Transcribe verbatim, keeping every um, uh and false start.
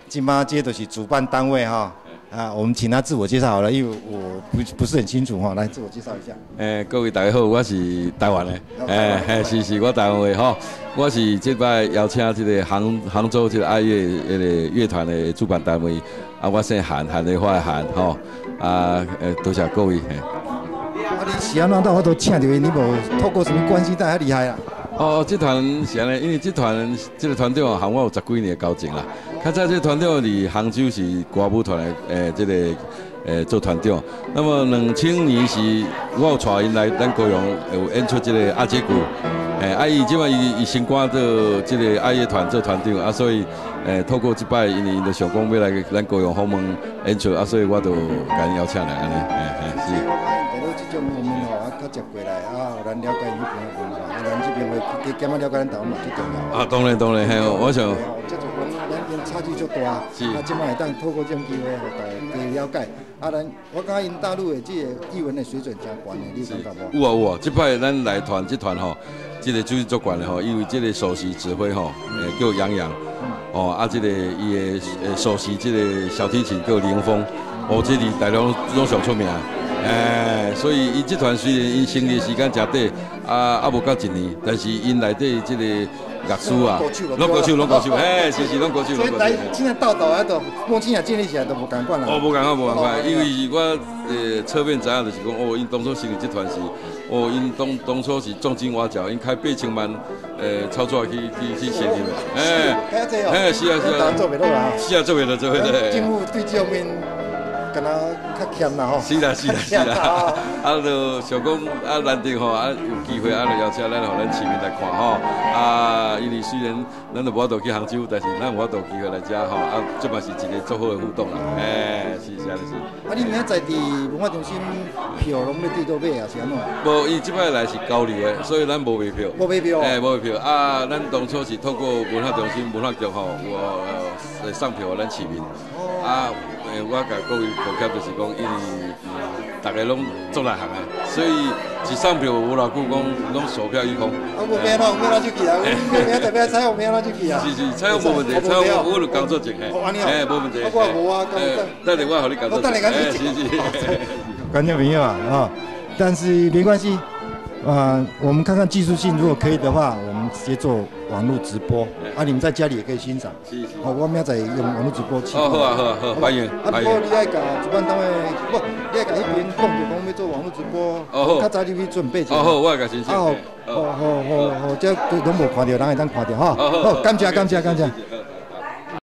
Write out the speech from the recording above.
金马街都是主办单位哈。啊，我们请他自我介绍好了，因为我不不是很清楚哈，来自我介绍一下。 诶、欸，各位大家好，我是台湾的，诶、欸，是是，我台湾的吼，我是这摆邀请这个杭杭州这个爱乐那个乐团的主办单位，啊，我姓韩，韩的话的韩吼，啊，诶，多谢各位。 啊，你是安怎到我都请到你，你无透过什么关系带遐厉害啊？ 哦，这团是安尼，因为这团这个团队哦，和我有十几年的交情啦。较早这个团队伫杭州是歌舞团的，诶，这个诶做团长。那么两千年时，我有带因来咱高雄有演出这个阿姐鼓，诶，啊伊即摆伊伊新歌做这个爱乐团做团长，啊所以诶透过这摆因为因就想讲要来咱高雄访问演出，啊所以我就甲因邀请来安尼，诶诶是。 大陆这种我们吼啊较接过来啊，咱了解迄边的文化，啊咱这边会加减啊了解咱台湾嘛最重要。啊， 当然当然，嘿，我想。 差距就大，啊，即摆会当透过这种机会，互大家加了解。啊，咱我感觉因大陆的这个艺文的水准真悬的，你有感觉无？ 有啊有啊，即摆咱来团这团吼，这个就是足悬的吼，因为这个首席指挥吼，诶叫杨洋，哦啊，这个伊的诶首席这个小提琴叫林峰，哦，这里大陆拢上出名。诶，所以伊这团虽然因成立时间真短，啊啊无到一年，但是因内底这个乐师啊，拢高手，拢高手，嘿，是是拢高手，拢高手。 所以来现在到岛啊，都目前也建立起来都无共款啦。 哦，无共款，无共款，因为我呃侧面知影就是讲，哦，因当初成立这团是，哦，因当当初是重金挖角，因开八千万呃操作去去去成立的， 哎， 哎，是啊是啊， 做袂落啦， 是啊做袂落做袂落。 政府对这方面。敢若较欠啦吼， 是啦是啦是啦，啊就想讲啊难得吼啊有机会啊就邀请咱互咱市民来看吼，啊因为虽然咱就无法度去杭州，但是咱有法度机会来遮吼，啊这嘛是一个足好的互动啦，哎是是安尼是。 啊你明仔在伫文化中心票拢要对倒买啊是安怎？ 无，伊即摆来是交流的，所以咱无卖票。 无卖票。 哎，无卖票啊！咱当初是透过文化中心、文化局吼，我上票咱市民。啊，诶，我甲各位顾客就是讲，因为大家拢做内行的，所以一上票无偌久讲，拢售票一空。 啊，无变咯，变哪出去啊？明仔代表采访变哪出去啊？ 是是，采访无问题，采访我有工作证诶。哎，无问题。 我无啊， 等下我互你工作证。 哎， 是是。 观众朋友啊，啊，但是没关系。啊，我们看看技术性，如果可以的话，我们直接做网络直播。啊，你们在家里也可以欣赏。 是是。 好，我明仔载用网络直播器。 好啊好啊好，欢迎。 啊，不过你爱甲主办单位，不，你爱甲迄边讲就讲要做网络直播。哦好。较早就去准备一下。 哦好，我会甲先生。 啊好，好好好好，这都拢无看到，人会当看到哈。好，感谢感谢感谢。